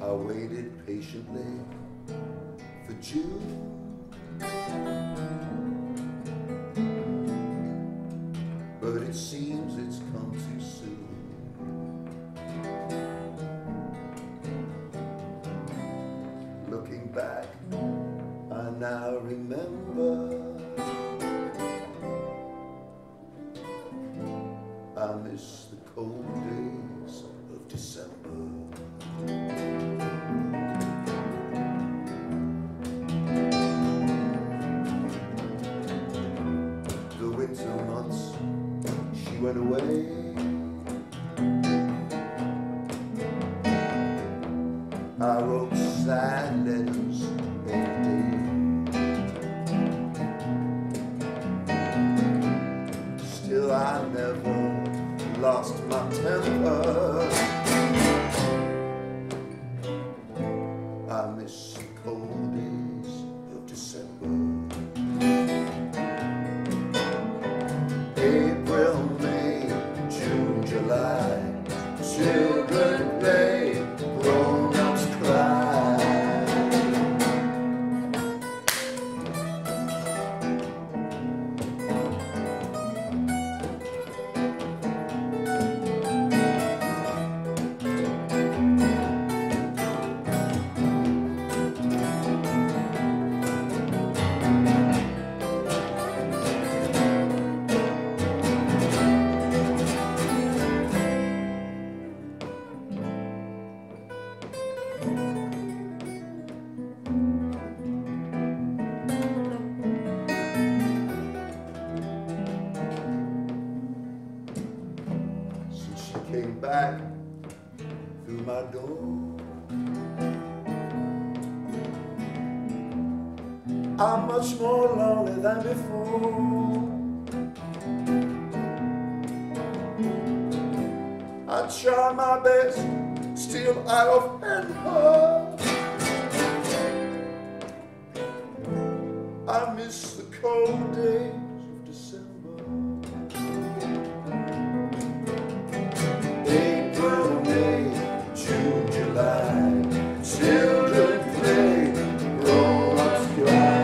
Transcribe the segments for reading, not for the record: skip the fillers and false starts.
I waited patiently for June. But it seems it's come too soon. Looking back, I now remember I miss the cold days of December. The winter months, she went away. I wrote sad letters every day. Still I never lost my temper. I miss the cold days of December. April, May, June, July, children play, grown-ups cry. Came back through my door, I'm much more lonely than before. I try my best, still I offend her. I miss the cold days of December. April, May, June, July, children play, grown-ups cry.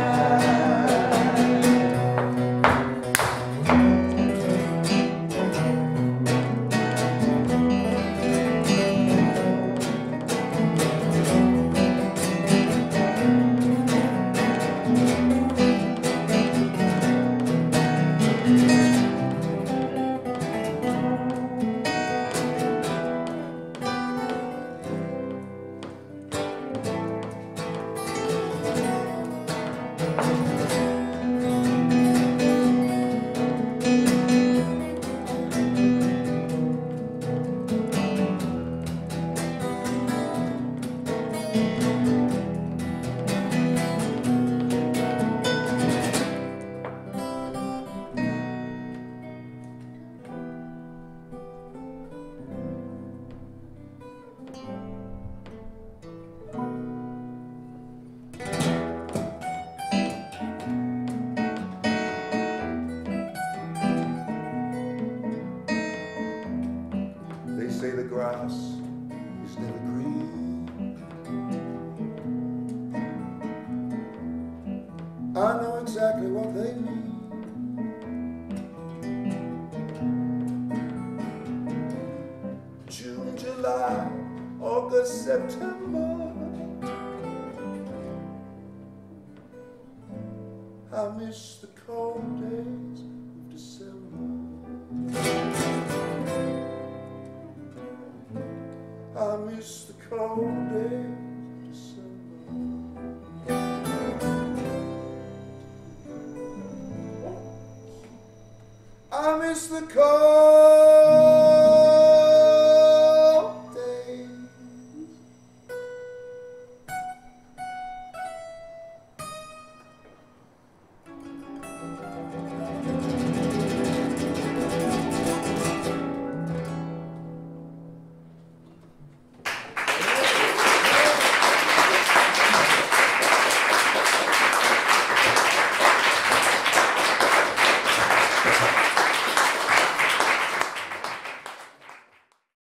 They say the grass is never green. I know exactly what they mean. June, July, August, September, I miss the cold days of December. I miss the cold days of December. I miss the cold